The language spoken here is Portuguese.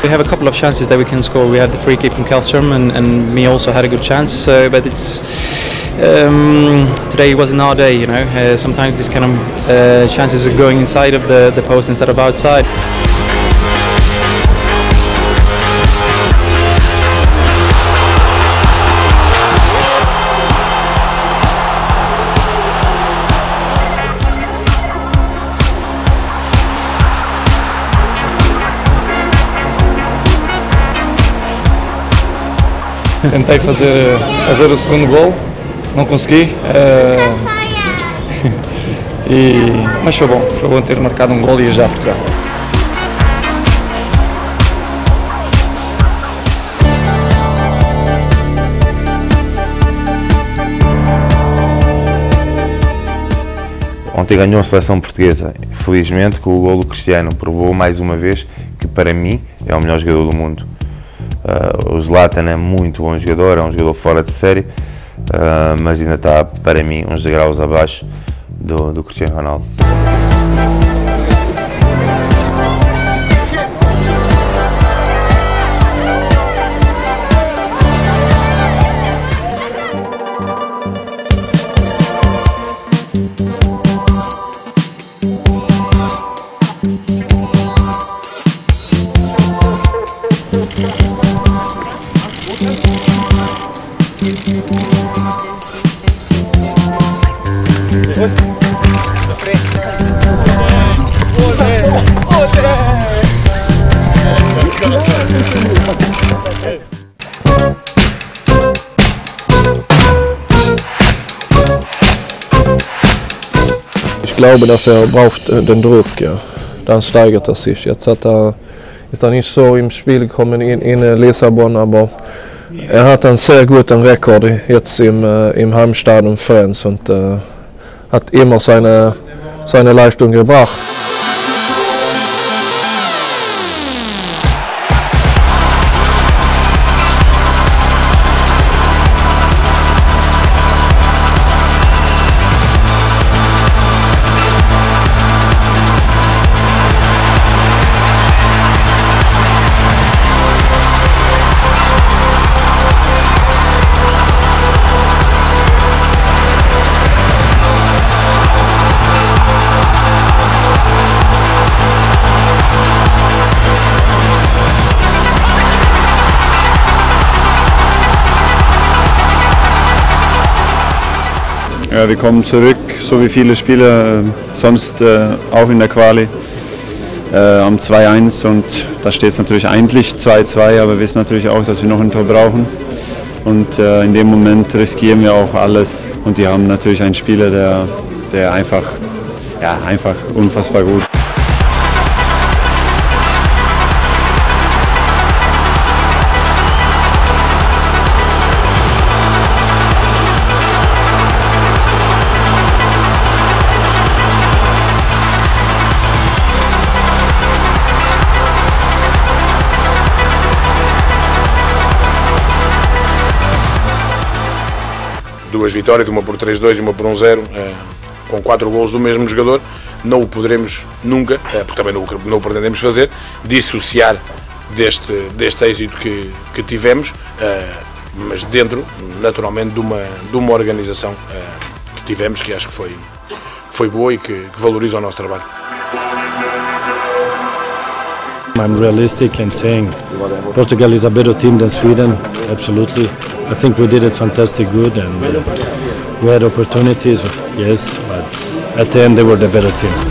We have a couple of chances that we can score. We had the free kick from Källström, and me also had a good chance. But it's today wasn't our day, you know. Sometimes these kind of chances are going inside of the post instead of outside. Tentei fazer o segundo gol, não consegui, mas foi bom ter marcado um gol e ir já a Portugal. Ontem ganhou a seleção portuguesa, felizmente com o gol do Cristiano, provou mais uma vez que para mim é o melhor jogador do mundo. O Zlatan é muito bom jogador, é um jogador fora de série, mas ainda está, para mim, uns degraus abaixo do Cristiano Ronaldo. Ich glaube, dass braucht den Druck, ja. Dann steigert sich. Jetzt ist nicht so im Spiel gekommen in Lissabon, aber hat einen sehr guten Rekord jetzt im Heimstadion Friends und hat immer seine Leistung gebracht. Ja, wir kommen zurück, so wie viele Spieler sonst auch in der Quali am 2-1 und da steht es natürlich eigentlich 2-2, aber wir wissen natürlich auch, dass wir noch ein Tor brauchen und in dem Moment riskieren wir auch alles und die haben natürlich einen Spieler, der einfach unfassbar gut. Duas vitórias, uma por 3-2 e uma por 1-0, com 4 golos do mesmo jogador, não o poderemos nunca, porque também não o pretendemos fazer, dissociar deste êxito que tivemos, mas dentro, naturalmente, de uma organização que tivemos, que acho que foi boa e que valoriza o nosso trabalho. I'm realistic and saying Portugal is a better team than Sweden, absolutely. I think we did it fantastic good and we had opportunities, yes, but at the end they were the better team.